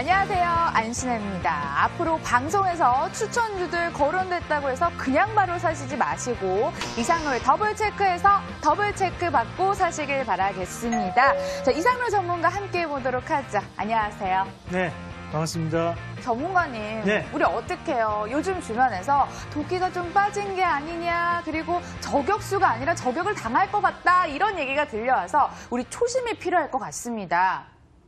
안녕하세요. 안신혜입니다. 앞으로 방송에서 추천주들 거론됐다고 해서 그냥 바로 사시지 마시고 이상로에 더블 체크해서 더블 체크 받고 사시길 바라겠습니다. 자, 이상로 전문가 함께 해보도록 하죠. 안녕하세요. 네, 반갑습니다. 전문가님, 네. 우리 어떻게 해요? 요즘 주변에서 도끼가 좀 빠진 게 아니냐, 그리고 저격수가 아니라 저격을 당할 것 같다, 이런 얘기가 들려와서 우리 초심이 필요할 것 같습니다.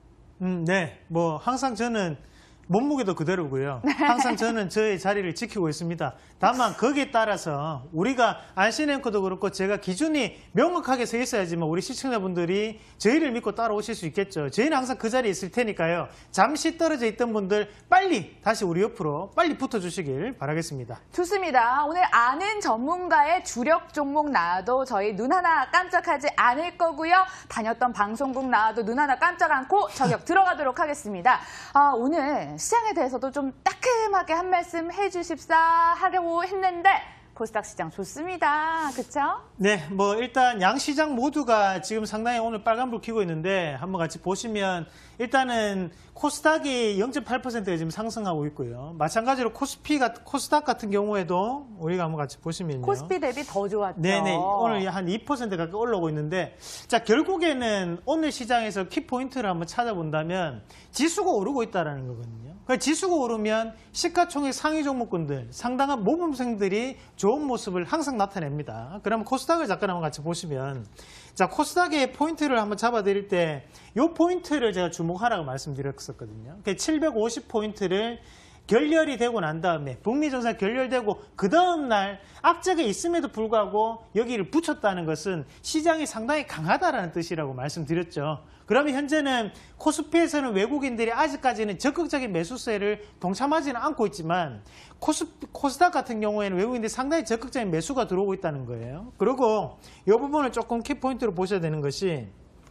네, 항상 저는 몸무게도 그대로고요. 항상 저는 저의 자리를 지키고 있습니다. 다만 거기에 따라서 우리가 안신 앵커도 그렇고 제가 기준이 명확하게 서 있어야지만 우리 시청자분들이 저희를 믿고 따라오실 수 있겠죠. 저희는 항상 그 자리에 있을 테니까요. 잠시 떨어져 있던 분들 빨리 다시 우리 옆으로 빨리 붙어주시길 바라겠습니다. 좋습니다. 오늘 아는 전문가의 주력 종목 나와도 저희 눈 하나 깜짝하지 않을 거고요. 다녔던 방송국 나와도 눈 하나 깜짝 않고 저격 들어가도록 하겠습니다. 오늘 시장에 대해서도 좀 따끔하게 한 말씀 해주십사 하려고 했는데 코스닥 시장 좋습니다. 그렇죠? 네, 일단 양 시장 모두가 지금 상당히 오늘 빨간불 켜고 있는데 한번 같이 보시면 일단은 코스닥이 0.8% 지금 상승하고 있고요. 마찬가지로 코스닥 같은 경우에도 우리가 한번 같이 보시면요. 코스피 대비 더 좋았죠. 네네, 오늘 한 2% 가까이 올라오고 있는데 자, 결국에는 오늘 시장에서 키포인트를 한번 찾아본다면 지수가 오르고 있다는 거거든요. 그러니까 지수가 오르면 시가총액 상위 종목군들, 상당한 모범생들이 좋은 모습을 항상 나타냅니다. 그러면 코스닥을 잠깐 한번 같이 보시면 자, 코스닥의 포인트를 한번 잡아드릴 때 이 포인트를 제가 주목하라고 말씀드렸었거든요. 750포인트를 결렬이 되고 난 다음에 북미 정상 결렬되고 그 다음 날 악재가 있음에도 불구하고 여기를 붙였다는 것은 시장이 상당히 강하다라는 뜻이라고 말씀드렸죠. 그러면 현재는 코스피에서는 외국인들이 아직까지는 적극적인 매수세를 동참하지는 않고 있지만 코스닥 같은 경우에는 외국인들이 상당히 적극적인 매수가 들어오고 있다는 거예요. 그리고 이 부분을 조금 키포인트로 보셔야 되는 것이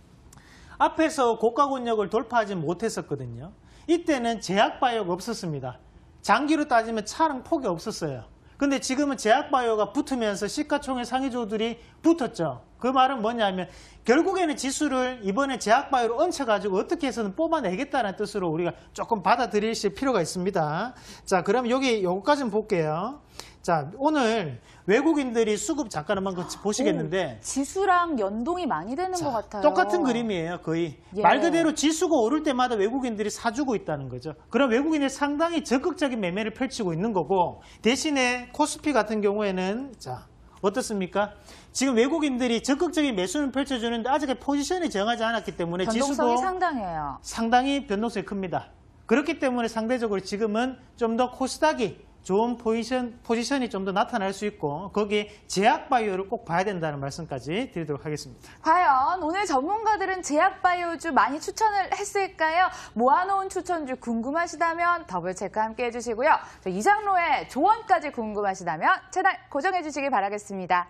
앞에서 고가 권역을 돌파하지 못했었거든요. 이때는 제약바이오가 없었습니다. 장기로 따지면 차량 폭이 없었어요. 근데 지금은 제약바이오가 붙으면서 시가총액 상위주들이 붙었죠. 그 말은 뭐냐면 결국에는 지수를 이번에 제약바이오로 얹혀가지고 어떻게 해서는 뽑아내겠다는 뜻으로 우리가 조금 받아들이실 필요가 있습니다. 자, 그럼 요거까지는 볼게요. 자, 오늘 외국인들이 수급 잠깐 한번 같이 보시겠는데 지수랑 연동이 많이 되는 것 같아요. 똑같은 그림이에요, 거의. 예. 말 그대로 지수가 오를 때마다 외국인들이 사주고 있다는 거죠. 그럼 외국인이 상당히 적극적인 매매를 펼치고 있는 거고 대신에 코스피 같은 경우에는 자, 어떻습니까? 지금 외국인들이 적극적인 매수는 펼쳐주는데 아직 포지션이 정하지 않았기 때문에 변동성이 지수도 상당히 변동성이 큽니다. 그렇기 때문에 상대적으로 지금은 좀 더 코스닥이 좋은 포지션이 좀 더 나타날 수 있고 거기에 제약바이오를 꼭 봐야 된다는 말씀까지 드리도록 하겠습니다. 과연 오늘 전문가들은 제약바이오주 많이 추천을 했을까요? 모아놓은 추천주 궁금하시다면 더블체크 함께 해주시고요. 이상로의 조언까지 궁금하시다면 채널 고정해주시기 바라겠습니다.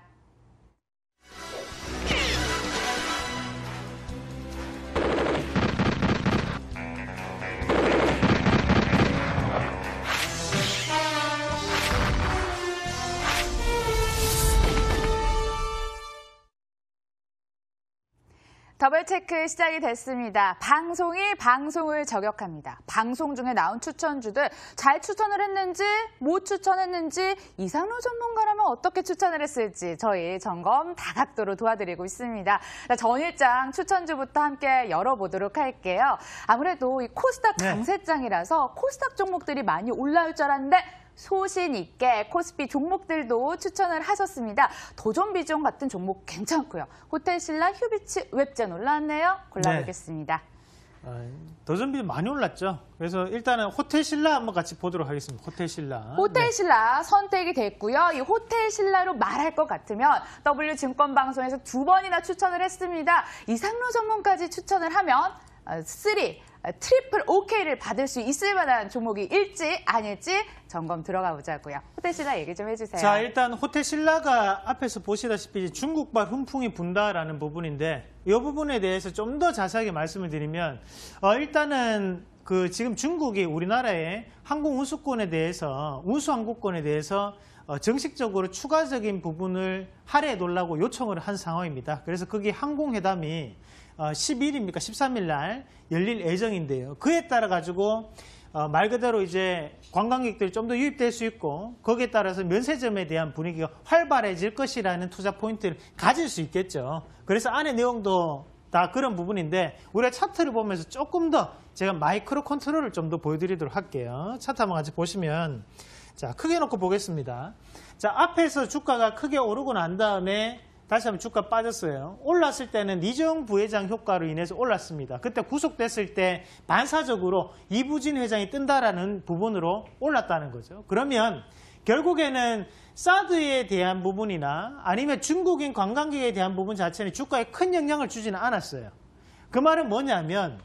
더블체크 시작이 됐습니다. 방송이 방송을 저격합니다. 방송 중에 나온 추천주들 잘 추천을 했는지 못 추천했는지 이상로 전문가라면 어떻게 추천을 했을지 저희 점검 다각도로 도와드리고 있습니다. 전일장 추천주부터 함께 열어보도록 할게요. 아무래도 이 코스닥 강세장이라서 코스닥 종목들이 많이 올라올 줄 알았는데 소신 있게 코스피 종목들도 추천을 하셨습니다. 도전 비중 같은 종목 괜찮고요. 호텔신라, 휴비치, 웹젠 올라왔네요. 골라보겠습니다. 도전 비중 많이 올랐죠. 그래서 일단은 호텔신라 한번 같이 보도록 하겠습니다. 호텔신라 선택이 됐고요. 이 호텔신라로 말할 것 같으면 W증권방송에서 2번이나 추천을 했습니다. 이상로 전문까지 추천을 하면 트리플 OK를 받을 수 있을 만한 종목이 일지 아닐지 점검 들어가 보자고요. 호텔신라 얘기 좀 해주세요. 자, 일단 호텔신라가 앞에서 보시다시피 중국발 훈풍이 분다라는 부분인데 이 부분에 대해서 좀 더 자세하게 말씀을 드리면 일단은 지금 중국이 우리나라의 항공운수권에 대해서 운수항공권에 대해서 정식적으로 추가적인 부분을 할애해 놓으려고 요청을 한 상황입니다. 그래서 거기 항공회담이 10일입니까? 13일 날 열릴 예정인데요. 그에 따라 가지고 말 그대로 이제 관광객들이 좀 더 유입될 수 있고 거기에 따라서 면세점에 대한 분위기가 활발해질 것이라는 투자 포인트를 가질 수 있겠죠. 그래서 안에 내용도 다 그런 부분인데 우리가 차트를 보면서 조금 더 제가 마이크로 컨트롤을 좀 더 보여드리도록 할게요. 차트 한번 같이 보시면 자 크게 놓고 보겠습니다. 자 앞에서 주가가 크게 오르고 난 다음에 다시 한번 주가 빠졌어요. 올랐을 때는 이재용 부회장 효과로 인해서 올랐습니다. 그때 구속됐을 때 반사적으로 이부진 회장이 뜬다라는 부분으로 올랐다는 거죠. 그러면 결국에는 사드에 대한 부분이나 아니면 중국인 관광객에 대한 부분 자체는 주가에 큰 영향을 주지는 않았어요. 그 말은 뭐냐면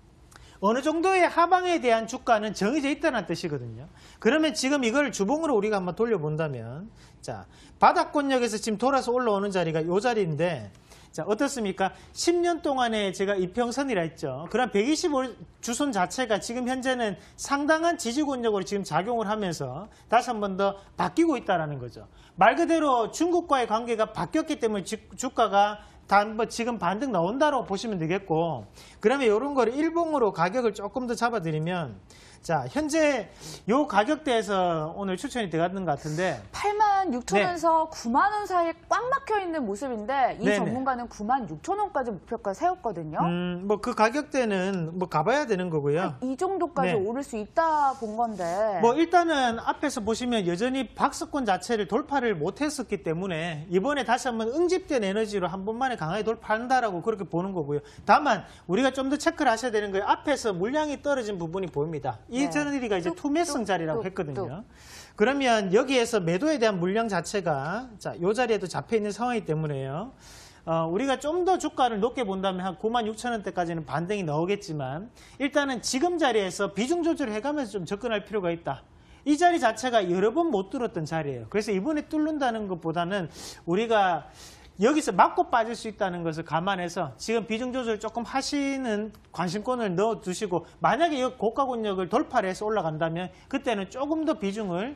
어느 정도의 하방에 대한 주가는 정해져 있다는 뜻이거든요. 그러면 지금 이걸 주봉으로 우리가 한번 돌려본다면 자 바닥권역에서 지금 돌아서 올라오는 자리가 이 자리인데 자 어떻습니까? 10년 동안에 제가 이평선이라 했죠. 그럼 125 주선 자체가 지금 현재는 상당한 지지권력으로 지금 작용을 하면서 다시 한 번 더 바뀌고 있다는 거죠. 말 그대로 중국과의 관계가 바뀌었기 때문에 주가가 지금 반등 나온다고 보시면 되겠고 그러면 이런 거를 일봉으로 가격을 조금 더 잡아드리면 자 현재 요 가격대에서 오늘 추천이 들어갔는 것 같은데 86,000원에서 9만 원 사이에 꽉 막혀 있는 모습인데 이 네네. 전문가는 96,000원까지 목표가 세웠거든요. 뭐 그 가격대는 뭐 가봐야 되는 거고요. 이 정도까지 네. 오를 수 있다 본 건데. 뭐 일단은 앞에서 보시면 여전히 박스권 자체를 돌파를 못했었기 때문에 이번에 다시 한번 응집된 에너지로 한 번만에 강하게 돌파한다라고 그렇게 보는 거고요. 다만 우리가 좀 더 체크를 하셔야 되는 거예요. 앞에서 물량이 떨어진 부분이 보입니다. 이 네. 저널리가 이제 투매성 자리라고 뚝, 했거든요. 그러면 여기에서 매도에 대한 물량 자체가 자, 이 자리에도 잡혀 있는 상황이기 때문에요. 우리가 좀 더 주가를 높게 본다면 한 96,000원대까지는 반등이 나오겠지만 일단은 지금 자리에서 비중 조절을 해가면서 좀 접근할 필요가 있다. 이 자리 자체가 여러 번 못 뚫었던 자리예요. 그래서 이번에 뚫는다는 것보다는 우리가 여기서 맞고 빠질 수 있다는 것을 감안해서 지금 비중 조절 조금 하시는 관심권을 넣어두시고 만약에 이 고가 권역을 돌파를 해서 올라간다면 그때는 조금 더 비중을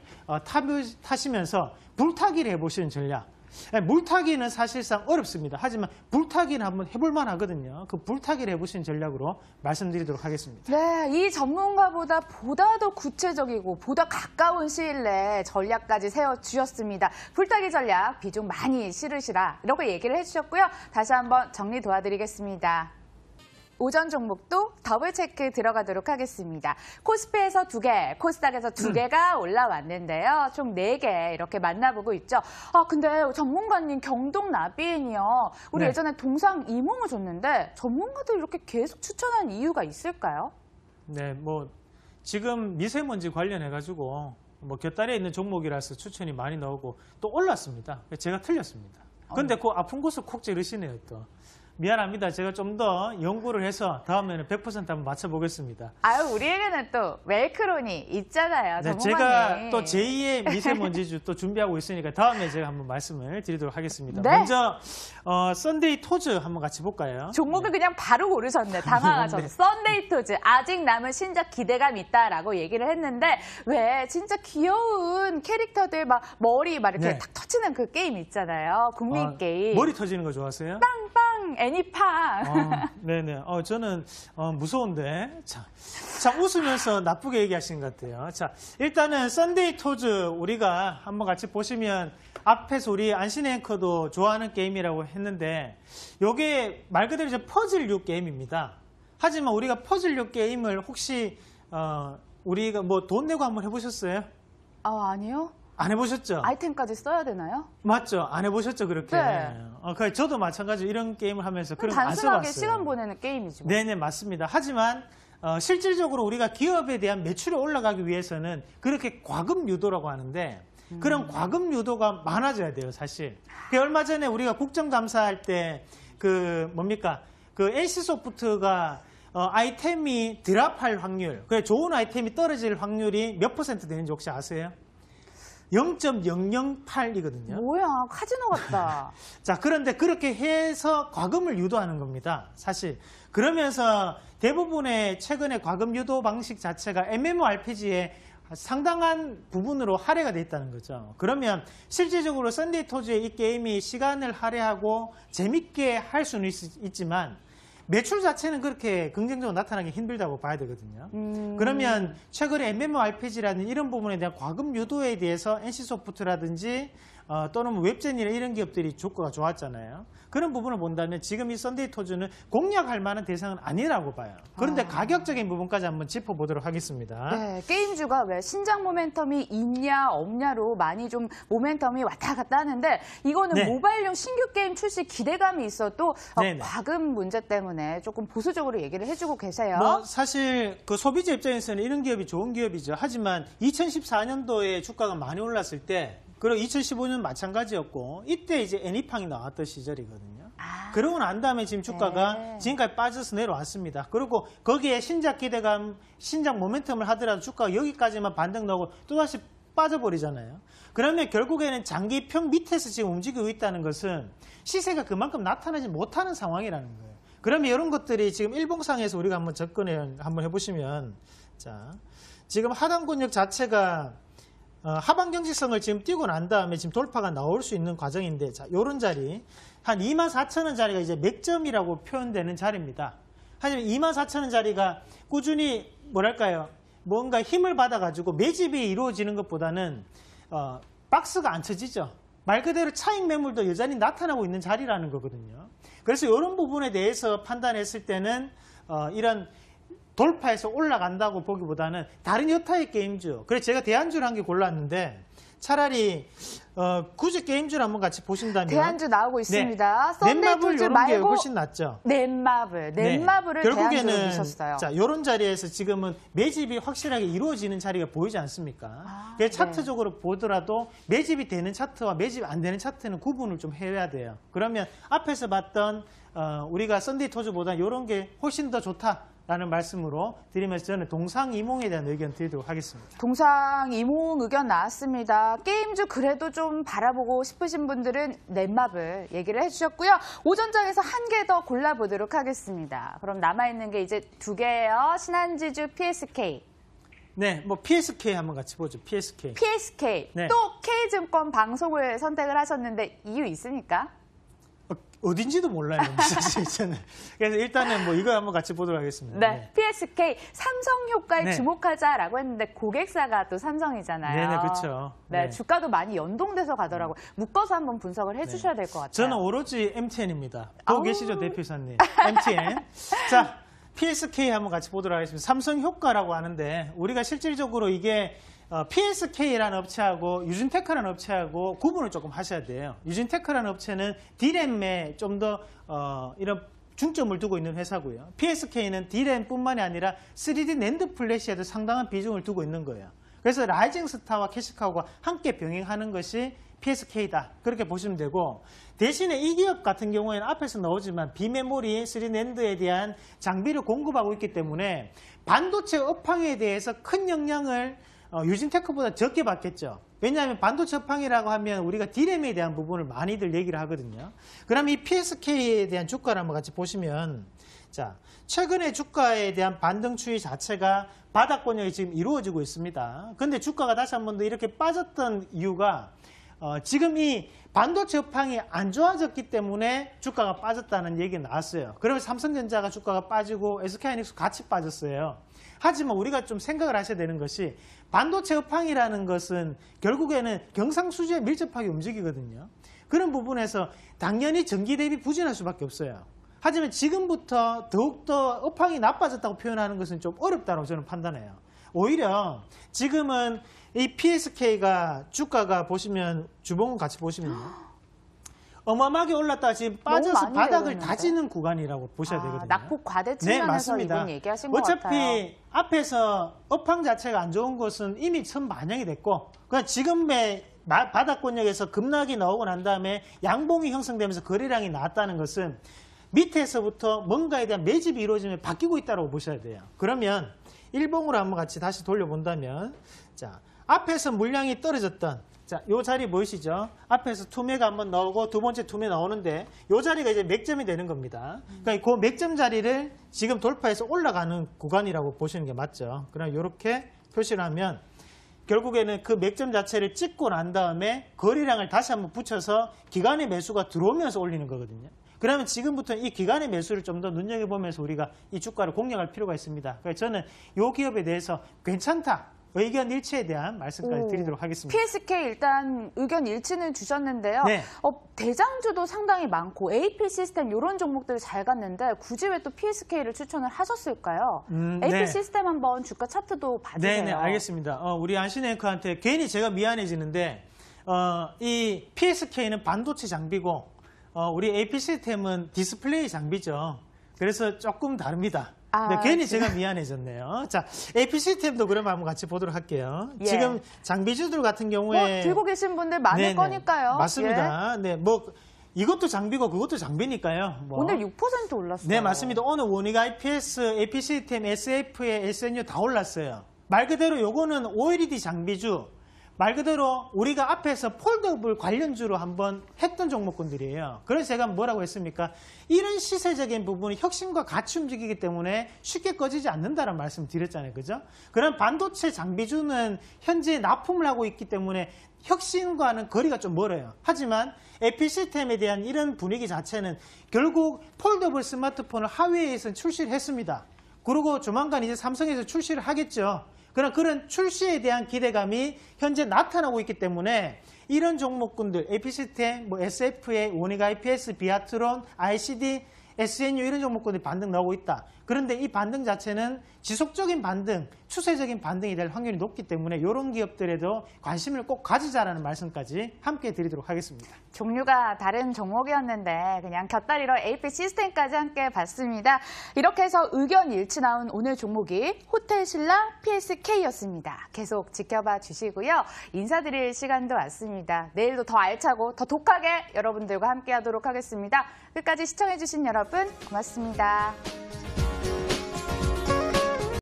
타시면서 불타기를 해보시는 전략. 물타기는 사실상 어렵습니다. 하지만 불타기는 한번 해볼만 하거든요. 그 불타기를 해보시는 전략으로 말씀드리도록 하겠습니다. 네, 이 전문가보다 보다 더 구체적이고 보다 가까운 시일 내에 전략까지 세워주셨습니다. 불타기 전략 비중 많이 실으시라 이렇게 얘기를 해주셨고요. 다시 한번 정리 도와드리겠습니다. 오전 종목도 더블 체크 들어가도록 하겠습니다. 코스피에서 2개, 코스닥에서 2개가 올라왔는데요. 총 4개 이렇게 만나보고 있죠. 근데 전문가님 경동 나비엔이요. 우리 네. 예전에 동상 이몽을 줬는데 전문가들 이렇게 계속 추천한 이유가 있을까요? 네, 뭐 지금 미세먼지 관련해가지고 뭐 곁다리에 있는 종목이라서 추천이 많이 나오고 또 올랐습니다. 제가 틀렸습니다. 근데 그 아픈 곳을 콕 찌르시네요 또. 미안합니다. 제가 좀 더 연구를 해서 다음에는 100% 한번 맞춰보겠습니다. 아유, 우리에게는 또 웰크론이 있잖아요. 네, 전문가님. 제가 또 제2의 미세먼지주 또 준비하고 있으니까 다음에 제가 한번 말씀을 드리도록 하겠습니다. 네. 먼저 썬데이 토즈 한번 같이 볼까요? 종목을 그냥 바로 고르셨네. 당황하셔서. 네. 썬데이 토즈. 아직 남은 신작 기대감 있다라고 얘기를 했는데 왜 진짜 귀여운 캐릭터들 막 머리 막 이렇게 네. 탁 터치는 그 게임 있잖아요. 국민 게임. 머리 터지는 거 좋아하세요? 빵빵 애니팡. 네네. 저는 무서운데. 자, 웃으면서 나쁘게 얘기하시는 것 같아요. 자, 일단은 썬데이 토즈 우리가 한번 같이 보시면 앞에서 우리 안신 앵커도 좋아하는 게임이라고 했는데 요게 말 그대로 이제 퍼즐류 게임입니다. 하지만 우리가 퍼즐류 게임을 혹시 우리가 뭐 돈 내고 한번 해보셨어요? 아니요. 안 해보셨죠? 아이템까지 써야 되나요? 맞죠? 안 해보셨죠? 그렇게. 네. 저도 마찬가지로 이런 게임을 하면서 그런 거 안 단순하게 써봤어요. 시간 보내는 게임이지. 뭐. 네네, 맞습니다. 하지만 실질적으로 우리가 기업에 대한 매출이 올라가기 위해서는 그렇게 과금 유도라고 하는데 그런 과금 유도가 많아져야 돼요, 사실. 얼마 전에 우리가 국정감사할 때 그 NC소프트가 아이템이 드랍할 확률, 좋은 아이템이 떨어질 확률이 몇 % 되는지 혹시 아세요? 0.008이거든요. 뭐야, 카지노 같다. 자, 그런데 그렇게 해서 과금을 유도하는 겁니다. 사실. 그러면서 대부분의 최근의 과금 유도 방식 자체가 MMORPG에 상당한 부분으로 할애가 돼 있다는 거죠. 그러면 실질적으로 썬데이 토즈의 이 게임이 시간을 할애하고 재밌게 할 수는 있지만 매출 자체는 그렇게 긍정적으로 나타나기 힘들다고 봐야 되거든요. 그러면 최근에 MMORPG라는 이런 부분에 대한 과금 유도에 대해서 NC소프트라든지 또는 웹젠이나 이런 기업들이 주가가 좋았잖아요. 그런 부분을 본다면 지금 이 썬데이토즈는 공략할 만한 대상은 아니라고 봐요. 그런데 가격적인 부분까지 한번 짚어보도록 하겠습니다. 네, 게임주가 왜 신작 모멘텀이 있냐 없냐로 많이 좀 모멘텀이 왔다 갔다 하는데 이거는 네. 모바일용 신규 게임 출시 기대감이 있어도 네네. 과금 문제 때문에 조금 보수적으로 얘기를 해주고 계세요. 뭐 사실 그 소비자 입장에서는 이런 기업이 좋은 기업이죠. 하지만 2014년도에 주가가 많이 올랐을 때 그리고 2015년 마찬가지였고 이때 이제 애니팡이 나왔던 시절이거든요. 그러고 난 다음에 지금 주가가 네. 지금까지 빠져서 내려왔습니다. 그리고 거기에 신작 기대감, 신작 모멘텀을 하더라도 주가가 여기까지만 반등 나오고 또다시 빠져버리잖아요. 그러면 결국에는 장기평 밑에서 지금 움직이고 있다는 것은 시세가 그만큼 나타나지 못하는 상황이라는 거예요. 그러면 이런 것들이 지금 일봉상에서 우리가 한번 접근을 한번 해보시면 자, 지금 하단권역 자체가 하방 경직성을 지금 띄고 난 다음에 지금 돌파가 나올 수 있는 과정인데, 자, 요런 자리, 한 24,000원 자리가 이제 맥점이라고 표현되는 자리입니다. 하지만 24,000원 자리가 꾸준히, 뭐랄까요, 뭔가 힘을 받아가지고 매집이 이루어지는 것보다는, 박스가 안 쳐지죠. 말 그대로 차익 매물도 여전히 나타나고 있는 자리라는 거거든요. 그래서 이런 부분에 대해서 판단했을 때는, 이런 돌파해서 올라간다고 보기보다는 다른 여타의 게임주, 그래서 제가 대안주를 한 개 골랐는데 차라리 굳이 게임주를 한번 같이 보신다면 대안주 나오고 있습니다. 네. 넷마블 썬데이토즈 이런 게 말고 훨씬 낫죠. 넷마블을 네. 대안주로 미셨어요. 자, 이런 자리에서 지금은 매집이 확실하게 이루어지는 자리가 보이지 않습니까? 그래서 차트적으로 보더라도 매집이 되는 차트와 매집이 안 되는 차트는 구분을 좀 해야 돼요. 그러면 앞에서 봤던 우리가 썬데이토즈보다 이런 게 훨씬 더 좋다라는 말씀으로 드리면서 저는 동상이몽에 대한 의견 드리도록 하겠습니다. 동상이몽 의견 나왔습니다. 게임주 그래도 좀 바라보고 싶으신 분들은 넷마블 얘기를 해주셨고요. 오전장에서 한 개 더 골라보도록 하겠습니다. 그럼 남아있는 게 이제 두 개예요. 신한지주 PSK. 네, 뭐 PSK 한번 같이 보죠. PSK. PSK. 네. 또 K증권 방송을 선택을 하셨는데 이유 있습니까? 어딘지도 몰라요, 사실 저는. 그래서 일단은 뭐 이거 한번 같이 보도록 하겠습니다. 네, PSK 삼성 효과에 네. 주목하자라고 했는데 고객사가 또 삼성이잖아요. 네네, 그렇죠. 네, 네. 주가도 많이 연동돼서 가더라고요. 묶어서 한번 분석을 해주셔야 될 것 같아요. 저는 오로지 MTN입니다. 보고 아우. 계시죠, 대표이사님? MTN. 자, PSK 한번 같이 보도록 하겠습니다. 삼성 효과라고 하는데 우리가 실질적으로 이게 PSK라는 업체하고 유진테크라는 업체하고 구분을 조금 하셔야 돼요. 유진테크라는 업체는 D램에 좀 더 이런 중점을 두고 있는 회사고요. PSK는 D램뿐만이 아니라 3D 낸드 플래시에도 상당한 비중을 두고 있는 거예요. 그래서 라이징 스타와 캐시카우가 함께 병행하는 것이 PSK다. 그렇게 보시면 되고, 대신에 이 기업 같은 경우에는 앞에서 나오지만 비메모리 3D 낸드에 대한 장비를 공급하고 있기 때문에 반도체 업황에 대해서 큰 영향을 유진테크보다 적게 받겠죠. 왜냐하면 반도체 업황이라고 하면 우리가 D램에 대한 부분을 많이들 얘기를 하거든요. 그럼 이 PSK에 대한 주가를 한번 같이 보시면, 자, 최근에 주가에 대한 반등 추이 자체가 바닥권역이 지금 이루어지고 있습니다. 근데 주가가 다시 한 번 더 이렇게 빠졌던 이유가 지금 이 반도체 업황이 안 좋아졌기 때문에 주가가 빠졌다는 얘기가 나왔어요. 그러면 삼성전자가 주가가 빠지고 SK하이닉스 같이 빠졌어요. 하지만 우리가 좀 생각을 하셔야 되는 것이 반도체 업황이라는 것은 결국에는 경상수지에 밀접하게 움직이거든요. 그런 부분에서 당연히 전기 대비 부진할 수밖에 없어요. 하지만 지금부터 더욱더 업황이 나빠졌다고 표현하는 것은 좀 어렵다고 저는 판단해요. 오히려 지금은 이 PSK가 주가가 보시면 주봉은 같이 보시면요. 어마어마하게 올랐다가 지금 빠져서 많이 바닥을 내려오는데? 다지는 구간이라고 보셔야 되거든요. 낙폭 과대 네, 측면에서 맞습니다. 이분 얘기하신 것 같아요. 어차피 앞에서 업황 자체가 안 좋은 것은 이미 선 반영이 됐고, 그냥 지금의 바닥권역에서 급락이 나오고 난 다음에 양봉이 형성되면서 거래량이 나왔다는 것은 밑에서부터 뭔가에 대한 매집이 이루어지면 바뀌고 있다고 보셔야 돼요. 그러면 일봉으로 한번 같이 다시 돌려본다면, 자, 앞에서 물량이 떨어졌던, 자, 요 자리 보이시죠? 앞에서 투매가 한번 나오고 두 번째 투매 나오는데 요 자리가 이제 맥점이 되는 겁니다. 그러니까 그 맥점 자리를 지금 돌파해서 올라가는 구간이라고 보시는 게 맞죠. 그럼 이렇게 표시를 하면 결국에는 그 맥점 자체를 찍고 난 다음에 거래량을 다시 한번 붙여서 기관의 매수가 들어오면서 올리는 거거든요. 그러면 지금부터 이 기간의 매수를 좀 더 눈여겨보면서 우리가 이 주가를 공략할 필요가 있습니다. 그래서 저는 이 기업에 대해서 괜찮다. 의견 일치에 대한 말씀까지 드리도록 하겠습니다. PSK 일단 의견 일치는 주셨는데요. 네. 대장주도 상당히 많고 AP 시스템 이런 종목들 잘 갔는데 굳이 왜 또 PSK를 추천을 하셨을까요? AP 네. 시스템 한번 주가 차트도 봐주세요. 네, 알겠습니다. 우리 안신 앵커한테 괜히 제가 미안해지는데 이 PSK는 반도체 장비고 우리 AP 시스템은 디스플레이 장비죠. 그래서 조금 다릅니다. 네, 괜히 제가 미안해졌네요. 자, AP 시스템도 그러면 한번 같이 보도록 할게요. 예. 지금 장비주들 같은 경우에 들고 계신 분들 많을 네네, 거니까요. 맞습니다. 네, 뭐 이것도 장비고 그것도 장비니까요. 뭐. 오늘 6% 올랐어요. 네, 맞습니다. 오늘 원익 IPS, AP 시스템, SF에 SNU 다 올랐어요. 말 그대로 요거는 OLED 장비주. 말 그대로 우리가 앞에서 폴더블 관련주로 한번 했던 종목군들이에요. 그래서 제가 뭐라고 했습니까? 이런 시세적인 부분이 혁신과 같이 움직이기 때문에 쉽게 꺼지지 않는다는 말씀 드렸잖아요. 그죠? 그런 반도체 장비주는 현재 납품을 하고 있기 때문에 혁신과는 거리가 좀 멀어요. 하지만 AP 시스템에 대한 이런 분위기 자체는 결국 폴더블 스마트폰을 하웨이에서 출시를 했습니다. 그리고 조만간 이제 삼성에서 출시를 하겠죠. 그런 출시에 대한 기대감이 현재 나타나고 있기 때문에 이런 종목군들, AP 시스템, 뭐 SFA, 원익 IPS, 비아트론, ICD, SNU 이런 종목군들이 반등 나오고 있다. 그런데 이 반등 자체는 지속적인 반등, 추세적인 반등이 될 확률이 높기 때문에 이런 기업들에도 관심을 꼭 가지자라는 말씀까지 함께 드리도록 하겠습니다. 종류가 다른 종목이었는데 그냥 곁다리로 AP 시스템까지 함께 봤습니다. 이렇게 해서 의견 일치 나온 오늘 종목이 호텔신라 PSK였습니다. 계속 지켜봐 주시고요. 인사드릴 시간도 왔습니다. 내일도 더 알차고 더 독하게 여러분들과 함께 하도록 하겠습니다. 끝까지 시청해주신 여러분 고맙습니다.